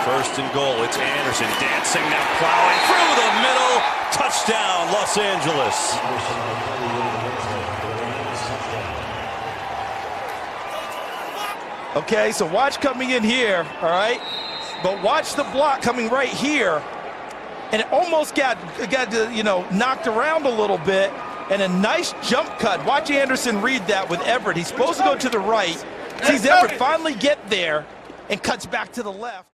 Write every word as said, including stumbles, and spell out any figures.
First and goal, it's Anderson dancing now, plowing through the middle. Touchdown, Los Angeles. Okay, so watch coming in here, all right? But watch the block coming right here. And it almost got, got you know, knocked around a little bit. And a nice jump cut. Watch Anderson read that with Everett. He's supposed to go to the right. Sees Everett finally get there and cuts back to the left.